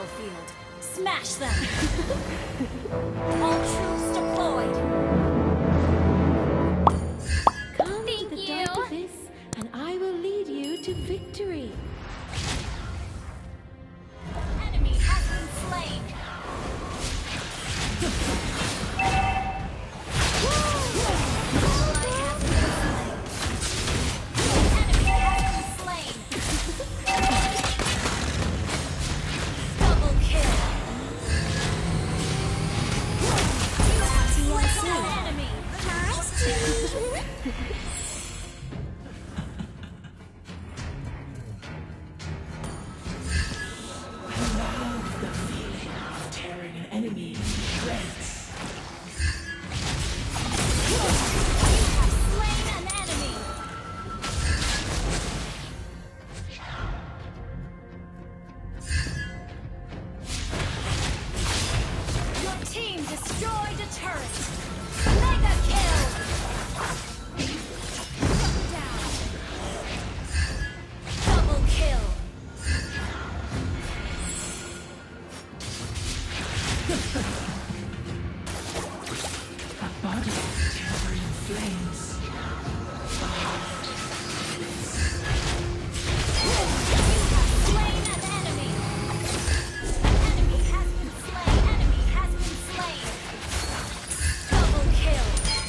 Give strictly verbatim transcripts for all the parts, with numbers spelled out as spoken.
battlefield. Smash them! All troops deployed! Come Thank to the you. dark abyss, and I will lead you to victory. Enemy has been slain! Ally has been slain. Enemy has been slain! Double kill! You have slain an enemy! The feeling of tearing an enemy to shreds. You have slain an enemy! Your team destroyed a turret! Mega kill! Shut down! Double kill! A body tearing in flames. A heart Slain an enemy! An enemy has been slain! Enemy has been slain! Double kill!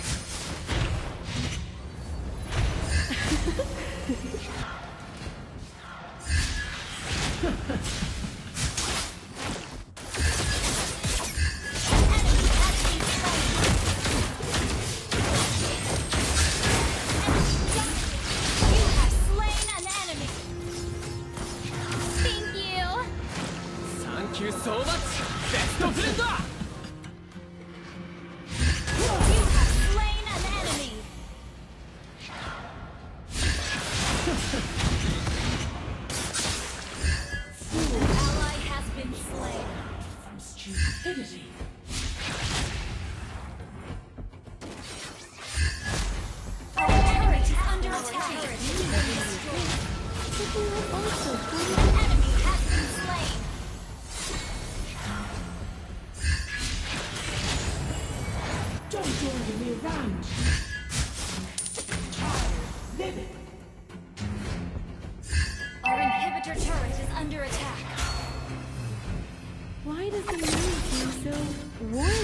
Enemy has been slain! You have slain an enemy! Thank you! Thank you so much! Best of friend! You have slain an enemy! Ally has been slain. from stupidity. Our turret is under attack. But you have also come An enemy has been slain. Don't order me around. Tired, livid. Our inhibitor turret is under attack. Why does the moon seem so warm